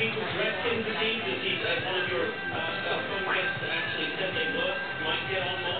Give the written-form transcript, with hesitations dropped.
people dressed in fatigues, as one of your phone guests actually said they might get on